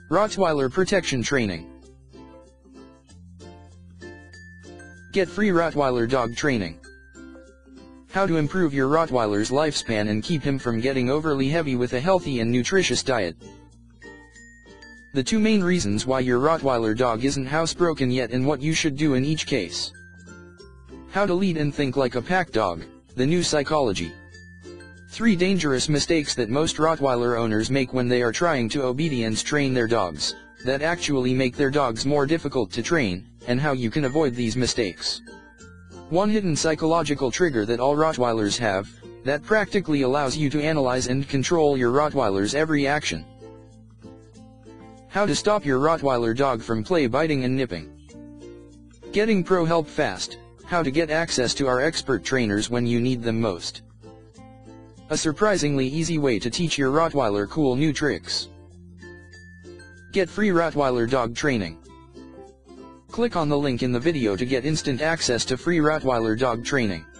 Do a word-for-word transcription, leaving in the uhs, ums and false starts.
Rottweiler Protection Training. Get free Rottweiler dog training. How to improve your Rottweiler's lifespan and keep him from getting overly heavy with a healthy and nutritious diet. The two main reasons why your Rottweiler dog isn't housebroken yet and what you should do in each case. How to lead and think like a pack dog, the new psychology. Three dangerous mistakes that most Rottweiler owners make when they are trying to obedience train their dogs, that actually make their dogs more difficult to train, and how you can avoid these mistakes. One hidden psychological trigger that all Rottweilers have, that practically allows you to analyze and control your Rottweiler's every action. How to stop your Rottweiler dog from play biting and nipping. Getting pro help fast. How to get access to our expert trainers when you need them most. A surprisingly easy way to teach your Rottweiler cool new tricks. Get free Rottweiler dog training. Click on the link in the video to get instant access to free Rottweiler dog training.